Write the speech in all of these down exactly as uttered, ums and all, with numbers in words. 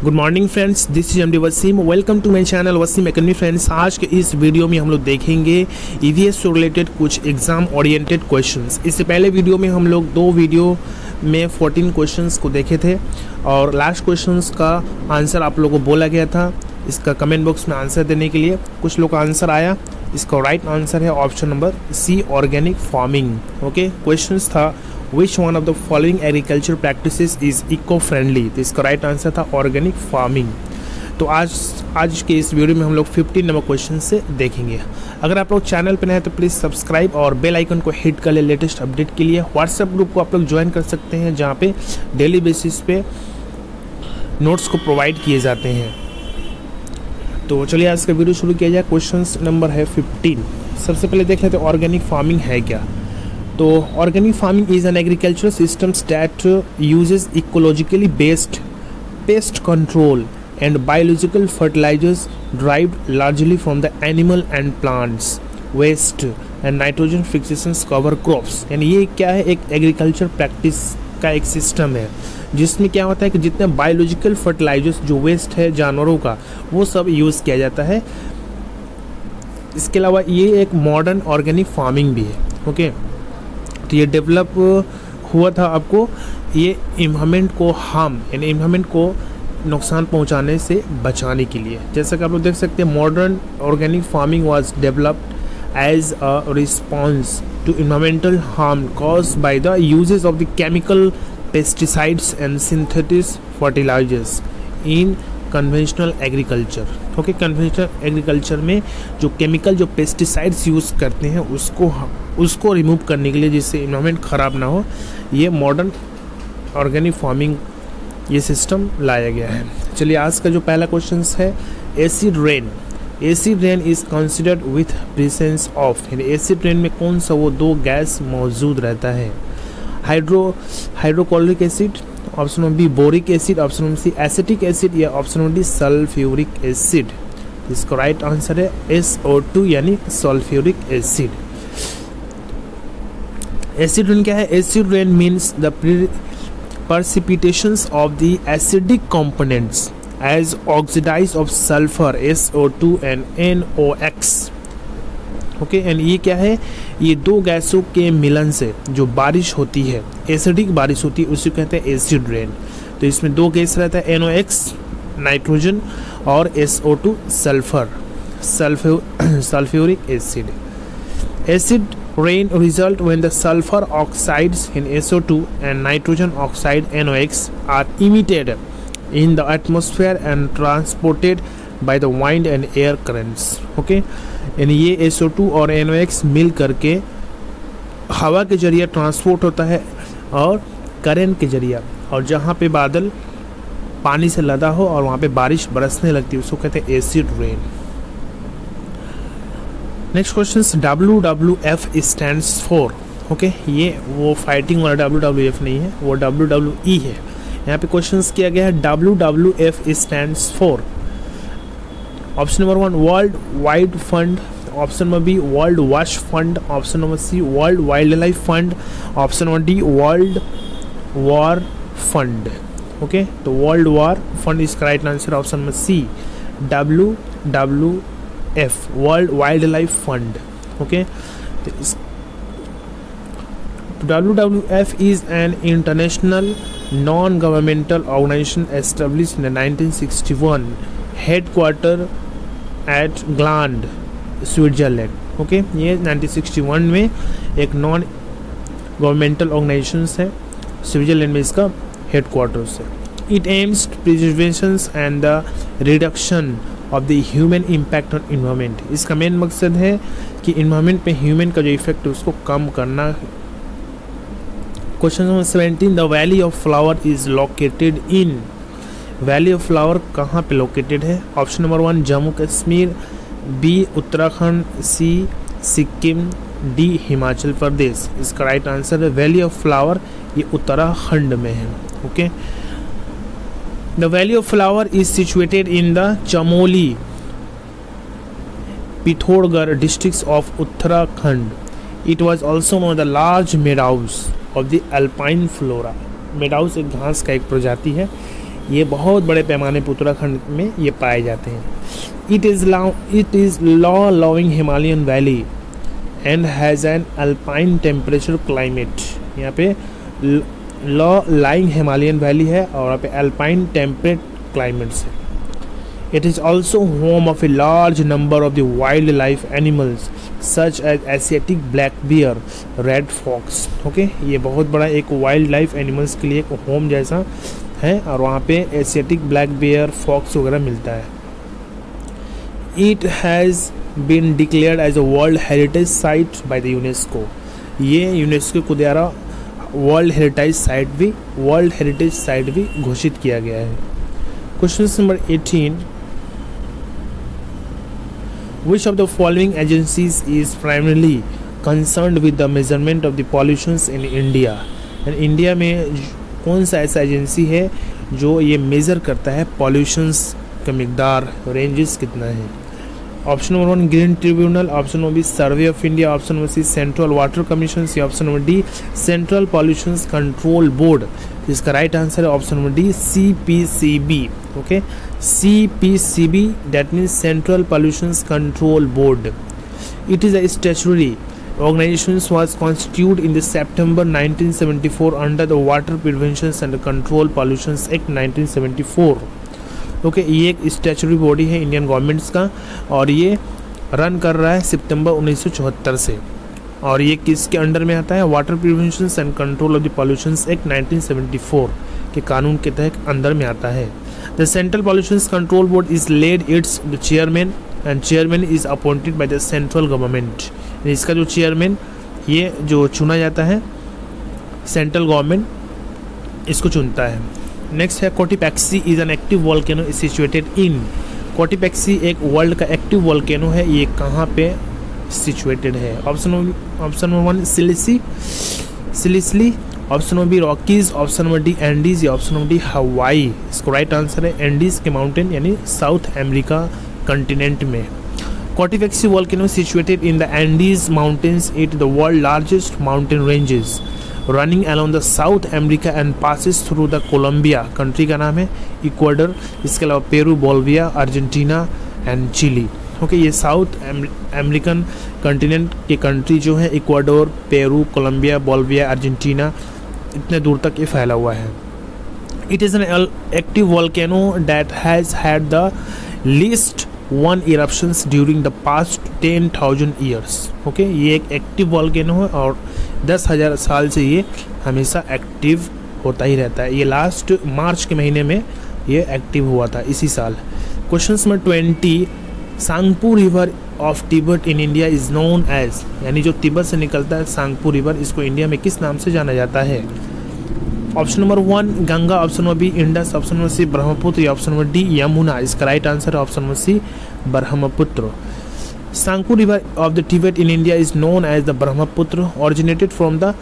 Good morning friends, this is MD Wasim. Welcome to my channel Wasim academy. Friends, आज के इस video में हम लोग देखेंगे ईवीएस से रिलेटेड कुछ एग्जाम ओरिएंटेड क्वेश्चंस। इससे पहले वीडियो में हम लोग दो वीडियो में चौदह क्वेश्चंस को देखे थे और लास्ट क्वेश्चंस का आंसर आप लोगों को बोला गया था इसका कमेंट बॉक्स में आंसर देने के लिए। कुछ लोग का आंसर आया, इसका राइट आंसर है option number C, organic farming. Okay, questions था which one of the following agriculture practices is eco friendly, तो इसका राइट आंसर था ऑर्गेनिक फार्मिंग। तो आज आज के इस वीडियो में हम लोग पंद्रह नंबर क्वेश्चन से देखेंगे। अगर आप लोग चैनल पर नए हैं तो प्लीज़ सब्सक्राइब और बेल आइकन को हिट कर ले लेटेस्ट अपडेट के लिए। व्हाट्सएप ग्रुप को आप लोग ज्वाइन कर सकते हैं जहाँ पे डेली बेसिस पे नोट्स को प्रोवाइड किए जाते हैं। तो चलिए आज का वीडियो शुरू किया जाए। क्वेश्चन नंबर है पंद्रह। सबसे पहले देख लेते हैं ऑर्गेनिक फार्मिंग है क्या। तो organic farming is an agricultural systems that uses ecologically based pest control and biological fertilizers derived largely from the animal and plants waste and nitrogen fixations cover crops। यानी ये क्या है, एक एग्रीकल्चर प्रैक्टिस का एक सिस्टम है जिसमें क्या होता है कि जितने बायोलॉजिकल फर्टिलाइजर्स जो वेस्ट है जानवरों का वो सब यूज़ किया जाता है। इसके अलावा ये एक मॉडर्न ऑर्गेनिक फार्मिंग भी है। ओके, तो ये डेवलप हुआ था आपको ये इन्वायरमेंट को हार्म यानी इन्वायरमेंट को नुकसान पहुंचाने से बचाने के लिए। जैसा कि आप लोग देख सकते हैं, modern organic farming was developed as a response to environmental harm caused by the uses of the chemical pesticides and synthetic fertilizers in conventional agriculture. Okay, conventional agriculture में जो केमिकल जो पेस्टिसाइड्स यूज़ करते हैं उसको उसको remove करने के लिए जिससे इन्वायरमेंट ख़राब ना हो, ये मॉडर्न ऑर्गेनिक फार्मिंग ये सिस्टम लाया गया है। चलिए आज का जो पहला क्वेश्चन है, acid rain. Acid rain is considered with presence of, यानी एसिड रेन में कौन सा वो दो गैस मौजूद रहता है। Hydro hydrochloric acid, option number B boric acid, option number C acetic acid या option number D sulphuric acid. इसका राइट आंसर है एस ओ टू यानी सल्फ्यूरिक एसिड। एसिड रेन क्या है? Acid rain means the precipitations of the acidic components as oxides of sulfur S O two and N O X। Okay, and ये क्या है? ये दो गैसों के मिलन से जो बारिश होती है, एसिडिक बारिश होती है, उसे कहते हैं एसिड रेन। तो इसमें दो गैस रहता है, N O X नाइट्रोजन और S O two sulphur sulphuric acid. Acid rain result when the sulfur oxides in S O two and nitrogen oxide N O X are emitted in the atmosphere and transported by the wind and air currents। okay, यानी ये S O two और N O X मिल करके हवा के जरिए transport होता है और करंट के जरिए, और जहाँ पे बादल पानी से लदा हो और वहाँ पे बारिश बरसने लगती है उसको कहते हैं acid rain. Next question, W W F stands for. Okay, ये वो फाइटिंग वाला डब्ल्यू डब्ल्यू एफ नहीं है, वो डब्ल्यू डब्ल्यू ई है। यहाँ पे क्वेश्चन किया गया है W W F stands for. Option number one world wide fund, option number B world watch fund, option number C world wild life fund, option number D world war fund. Okay, तो world war fund इसका right answer option number C W W F, world wild life fund. Okay, W W F is an international non governmental organisation established in nineteen sixty one, headquarter at gland, Switzerland. Okay, ये nineteen sixty one में एक non governmental organisation है, Switzerland में इसका headquarters है। It aims preservation and the reduction of the human impact on environment. इसका main मकसद है कि इन्वायरमेंट पे ह्यूमन का जो इफेक्ट है उसको कम करना। Question number seventeen, the valley of flower is located in. Valley of flower कहाँ पे लोकेटेड है? Option number one Jammu Kashmir, B Uttarakhand, C Sikkim, D Himachal Pradesh. इसका राइट आंसर है वैली ऑफ फ्लावर, ये उत्तराखंड में है। Okay, The Valley of Flower is situated in the Chamoli, Pithoragarh districts of Uttarakhand. It was also one of the large meadows of the alpine flora। meadows एक घास का एक प्रजाति है, ये बहुत बड़े पैमाने पर उत्तराखंड में ये पाए जाते हैं। It is low it is low loving Himalayan valley and has an alpine temperature climate. यहाँ पे लॉ लाइंग हिमालयन वैली है और यहाँ पे अल्पाइन टेम्परेट क्लाइमेट्स है। It is also home of a large number of the wild life animals such as Asiatic black bear, red fox. Okay, ये बहुत बड़ा एक वाइल्ड लाइफ एनिमल्स के लिए एक होम जैसा है और वहाँ पे एशियाटिक ब्लैक बियर, फॉक्स वगैरह मिलता है। It has been declared as a world heritage site by the UNESCO. ये यूनेस्को के द्वारा वर्ल्ड हेरिटेज साइट भी वर्ल्ड हेरिटेज साइट भी घोषित किया गया है। Question number eighteen, Which of the following agencies is primarily concerned with the measurement of the pollutions in India? And India में कौन सा ऐसा एजेंसी है जो ये मेज़र करता है पॉल्यूशंस का मिकदार, रेंजेस कितना है? Option number one green tribunal, option number B survey of India, option number C central water commission, या option number D central pollutions control board. इसका राइट आंसर है option number D C P C B. Okay, C P C B, that means Central Pollution Control Board. It is a statutory organization was constituted in the September nineteen seventy-four under the Water Prevention and Control Pollution Act nineteen seventy-four. Okay, ये एक statutory body है Indian governments का और ये run कर रहा है सितंबर उन्नीस सौ चौहत्तर से। और ये किसके अंडर में आता है? Water prevention and control of the pollution act nineteen seventy four के कानून के तहत अंदर में आता है। The central pollution control board is led its the chairman and chairman is appointed by the central government. इसका जो चेयरमैन ये जो चुना जाता है सेंट्रल गवर्नमेंट इसको चुनता है। नेक्स्ट है Cotopaxi is an active volcano situated in. Cotopaxi एक वर्ल्ड का एक्टिव वोल्केनो है, ये कहाँ पे सिचुएटेड है? Option option number one Sicily Sicily, option number B Rockies, option number D Andes, या ऑप्शन नंबर डी हवाई। इसको राइट आंसर है एंडीज के माउंटेन यानी साउथ अमेरिका कंटिनेंट में। Cotopaxi volcano situated in the Andes mountains, it the world largest mountain ranges running along the South America and passes through the Colombia. Country का नाम है Ecuador, इसके अलावा Peru, Bolivia, Argentina and chilli. Okay, ये South American continent के country जो है Ecuador, Peru, Colombia, Bolivia, Argentina, इतने दूर तक ये फैला हुआ है। It is an active volcano that has had the least one eruptions during the past ten thousand years. Okay, ये एक एक्टिव वोल्केनो है और दस हज़ार साल से ये हमेशा एक्टिव होता ही रहता है। ये लास्ट मार्च के महीने में ये एक्टिव हुआ था इसी साल। Question number twenty, Tsangpo river of Tibet in India is known as, यानी जो तिब्बत से निकलता है सांगपू रिवर, इसको इंडिया में किस नाम से जाना जाता है? Option number one Ganga, option number B Indus, option number C Brahmaputra, या ऑप्शन नंबर डी यमुना। इसका राइट आंसर है option number C Brahmaputra. Tsangpo river of the Tibet in India is known as the Brahmaputra, originated from the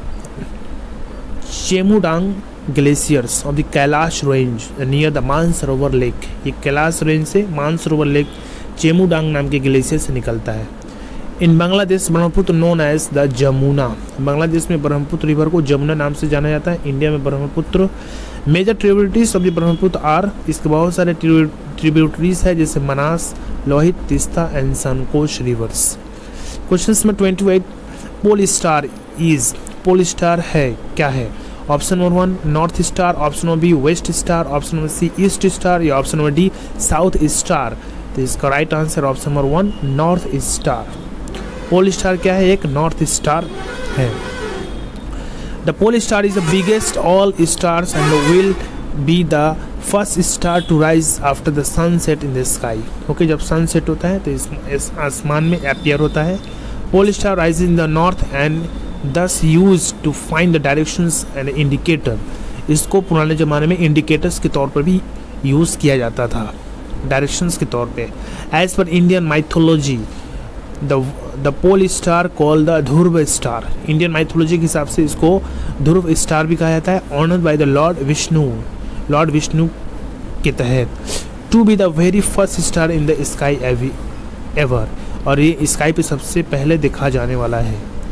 Chemudang glaciers of the Kailash range near the Mansarovar lake. ये Kailash range से Mansarovar lake चेमुडांग नाम के glacier से निकलता है। In Bangladesh Brahmaputra known as the Jamuna. Bangladesh में Brahmaputra river को जमुना नाम से जाना जाता है, इंडिया में Brahmaputra. Major tributaries of the Brahmaputra are, इसके बहुत सारे ट्रिब्यूटरीज है जैसे Manas, Lohit, Teesta and Sankosh rivers. Question number twenty eight, pole star is, pole star है क्या है? Option number one north star, option number B west star, option number C east star, या option number D south star. तो इसका right answer option number one north star. Pole star क्या है? एक north star है। The pole star is the biggest all stars and will be the first star to rise after the sunset in the sky. Okay, जब sunset होता है तो इस, इस आसमान में अपीयर होता है। Pole star rise in the north and thus used to find the directions and indicator। इसको पुराने ज़माने में इंडिकेटर्स के तौर पर भी यूज़ किया जाता था, डायरेक्शंस के तौर पे। As per Indian mythology the the pole star called the Dhruv star. Indian mythology के हिसाब से इसको ध्रुव स्टार भी कहा जाता है, honoured by the lord Vishnu, lord Vishnu के तहत। To be the very first star in the sky ever, और ये स्काई पे सबसे पहले देखा जाने वाला है।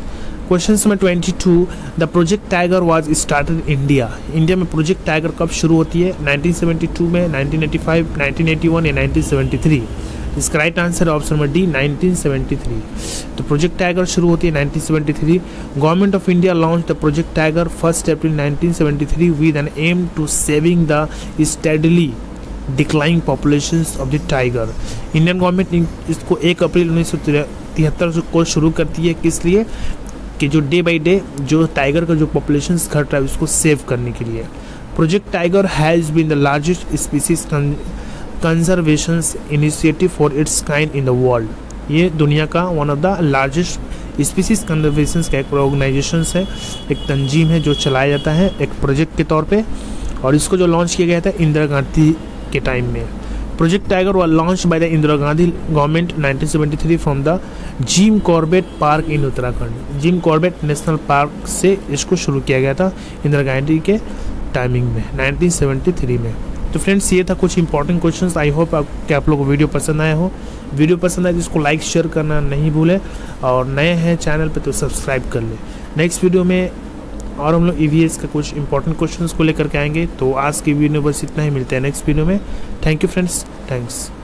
Question number twenty two, the project tiger was started India. India में प्रोजेक्ट टाइगर कब शुरू होती है? नाइनटीन सेवेंटी टू में, nineteen eighty five, nineteen eighty one या नाइनटीन सेवेंटी थ्री? इसका राइट आंसर है option number D, nineteen seventy three. तो प्रोजेक्ट टाइगर शुरू होती है nineteen seventy three. Government of India launch the project tiger first April nineteen seventy three with an M to saving the steadily declining populations of the tiger. Indian government इसको एक अप्रैल उन्नीस सौ तिहत्तर को शुरू करती है, किस लिए? कि जो डे बाई डे जो टाइगर का जो पॉपुलेशंस घट रहा है उसको सेव करने के लिए। Project tiger has been the largest species conservation initiative for its kind in the world. ये दुनिया का one of the largest species conservation का एक ऑर्गेनाइजेशन है, एक तंजीम है जो चलाया जाता है एक प्रोजेक्ट के तौर पे, और इसको जो लॉन्च किया गया था इंदिरा गांधी के टाइम में। Project tiger was launched by the Indira Gandhi government nineteen seventy three from the Jim Corbett park in Uttarakhand. Jim Corbett national park से इसको शुरू किया गया था इंदिरा गांधी के टाइमिंग में नाइनटीन सेवेंटी थ्री में। तो फ्रेंड्स ये था कुछ इंपॉर्टेंट क्वेश्चंस। आई होप आप कि आप लोगों को वीडियो पसंद आया हो। वीडियो पसंद आए तो इसको लाइक शेयर करना नहीं भूलें, और नए हैं चैनल पे तो सब्सक्राइब कर लें। नेक्स्ट वीडियो में और हम लोग ईवीएस का कुछ इंपॉर्टेंट क्वेश्चंस को लेकर के आएंगे। तो आज की वीडियो बस इतना ही, मिलते हैं नेक्स्ट वीडियो में। Thank you friends, thanks.